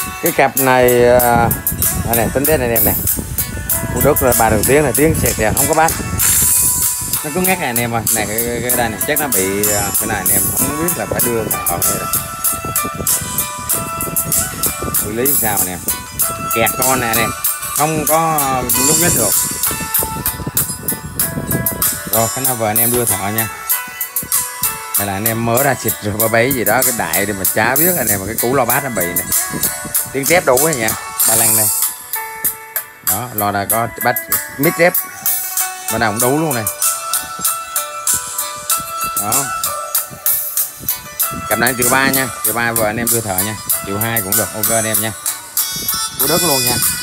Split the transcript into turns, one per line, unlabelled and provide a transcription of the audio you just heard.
Cái cặp này này tính thế này em này, củ đất là 3 đầu tiếng là tiếng sẹt sẹt không có bắt, nó cứ ngắt này anh em ơi. Này cái đây này chắc nó bị cái này anh em không biết là phải đưa thợ hay là xử lý sao anh em. Kẹt con này anh em không có lúc nhất được. Rồi cái nào vợ anh em đưa thợ nha. Hay là anh em mở ra xịt rồi ba bấy gì đó cái đại để mà chả biết anh em, mà cái củ lo bát nó bị này, tiếng tép đủ ấy nha. Ba lăng đây đó, lo là có bát mít tép mà nào cũng đủ luôn này đó. Cặp này triệu 3 nha, triệu 3 vợ anh em đưa thợ nha, triệu 2 cũng được, ok anh em nha. Củ đất luôn nha.